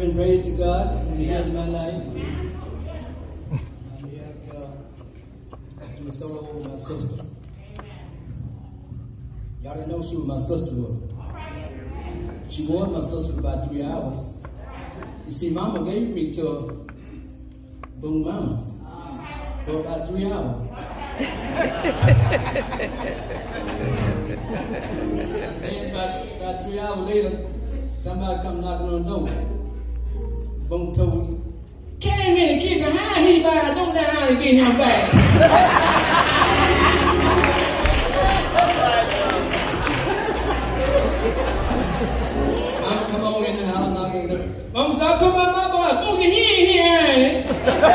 giving praise to God in the end of my life. I'm here to do a solo with my sister. Y'all didn't know she was my sister. She was my sister for about 3 hours. You see, Mama gave me to Boom Mama for about 3 hours. Then about 3 hours later, somebody come knocking on the door. Boom told me, came in and kicked her, how he buy, don't know how to get him back. I come on in the house, knocking on the door. Mama said, I come out my boy, Boogie, he ain't here.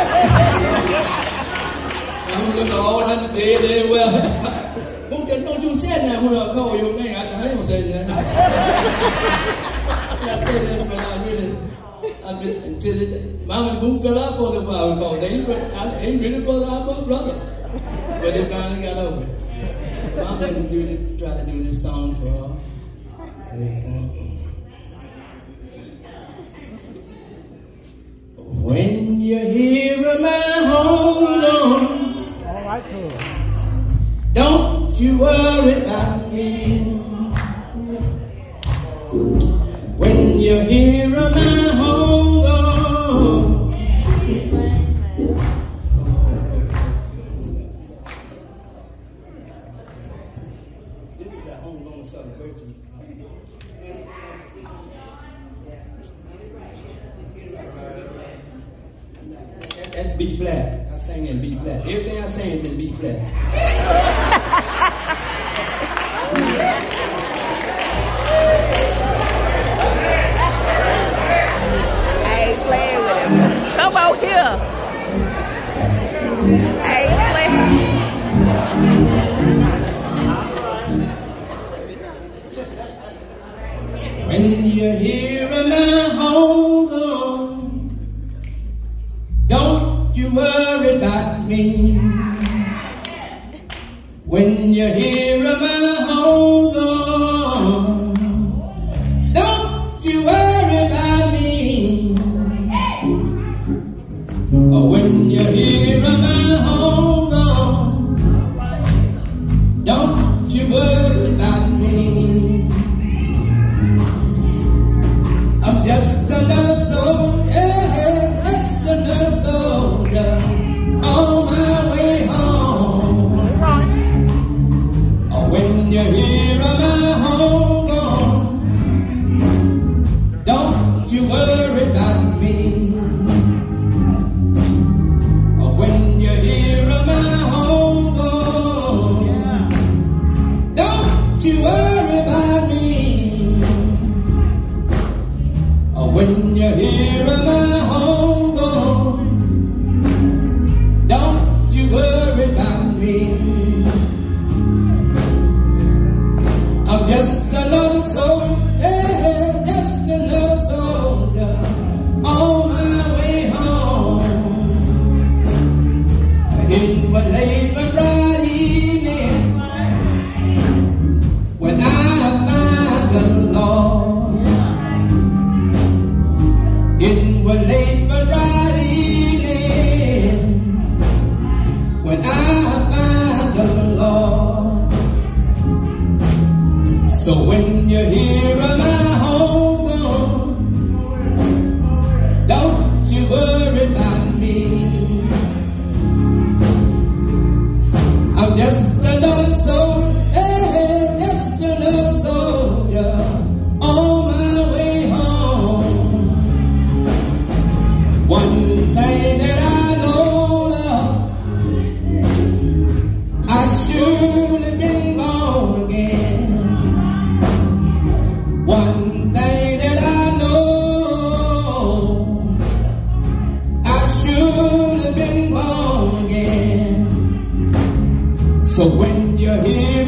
I'm looking all on the bed everywhere. Boom said, don't you say that when I call your name. I said, I don't say that. I said that, but I really, I've been until it, Mama and Boom fell out for the fire call. They ain't really brother, but they finally got over it. Mama didn't try to do this song for her. When you hear my home gone, all right, cool. Don't you worry about me. When you hear my home gone, this is our homegoing celebration. That's B flat. I sang in B flat. Everything I sang is in B flat. I ain't playing with him. Come on here. I ain't playing. When you hear my home gone, don't you worry about me. When you hear my home gone, don't you worry about me. When you hear my home gone, don't you worry about me. I'm just another soul, yeah, just another soldier on my way home. When you hear my home gone, don't you worry about me. When you hear my home gone, don't you worry about me. When you hear my home gone, don't you worry about me. I'm just another soul, yeah, just another soldier on my way home. It was late one Friday evening when I found the Lord. It was late one Friday evening when I found the Lord. So when you hear my home gone, don't you worry about me. I'm just another soul, hey, just another soldier on my way home. One thing that I know of, I surely been born again. One thing that I know, I should have been born again. So when you hear